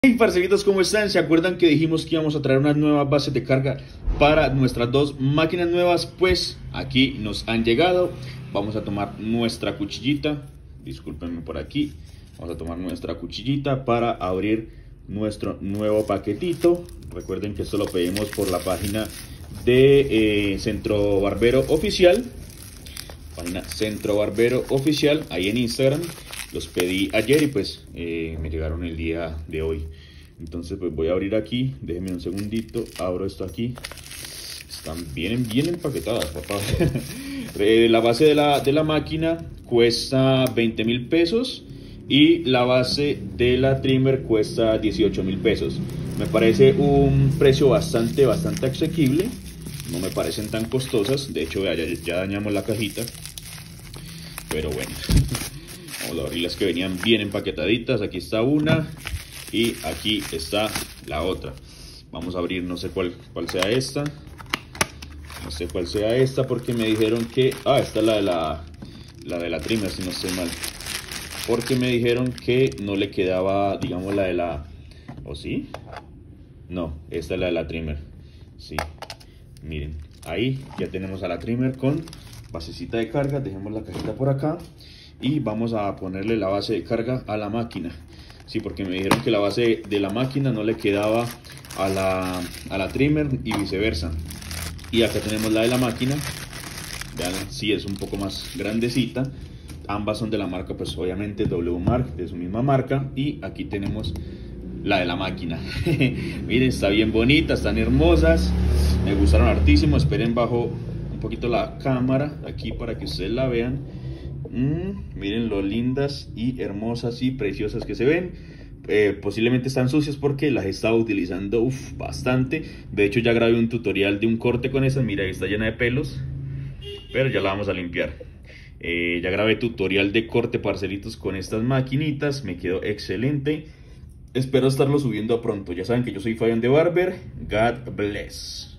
Hey parceritos, ¿cómo están? ¿Se acuerdan que dijimos que íbamos a traer unas nuevas bases de carga para nuestras dos máquinas nuevas? Pues aquí nos han llegado. Vamos a tomar nuestra cuchillita, discúlpenme por aquí. Vamos a tomar nuestra cuchillita para abrir nuestro nuevo paquetito. Recuerden que esto lo pedimos por la página de Centro Barbero Oficial. Página Centro Barbero Oficial, ahí en Instagram. Los pedí ayer y pues me llegaron el día de hoy. Entonces pues voy a abrir aquí, déjenme un segundito, abro esto aquí. Están bien empaquetadas, papá. La base de la máquina cuesta 20.000 pesos y la base de la trimmer cuesta 18.000 pesos. Me parece un precio bastante asequible. No me parecen tan costosas. De hecho ya dañamos la cajita. Pero bueno. Vamos a abrir las que venían bien empaquetaditas. Aquí está una y aquí está la otra. Vamos a abrir, no sé cuál sea esta. No sé cuál sea esta porque me dijeron que... Ah, esta es la de la trimmer, si no estoy mal. Porque me dijeron que no le quedaba, digamos, la de la... ¿O sí? No, esta es la de la trimmer. Sí, miren. Ahí ya tenemos a la trimmer con basecita de carga. Dejemos la cajita por acá. Y vamos a ponerle la base de carga a la máquina. Sí, porque me dijeron que la base de la máquina no le quedaba a la trimmer y viceversa. Y acá tenemos la de la máquina. Vean, sí es un poco más grandecita. Ambas son de la marca, pues obviamente WMark, de su misma marca. Y aquí tenemos la de la máquina. Miren, está bien bonita, están hermosas. Me gustaron hartísimo. Esperen, bajo un poquito la cámara aquí para que ustedes la vean. Miren lo lindas y hermosas y preciosas que se ven. Posiblemente están sucias porque las he estado utilizando bastante. De hecho ya grabé un tutorial de un corte con esas. Mira, ahí está llena de pelos, pero ya la vamos a limpiar. Ya grabé tutorial de corte, parcelitos, con estas maquinitas. Me quedó excelente. Espero estarlo subiendo pronto. Ya saben que yo soy Fabián de Barber. God bless.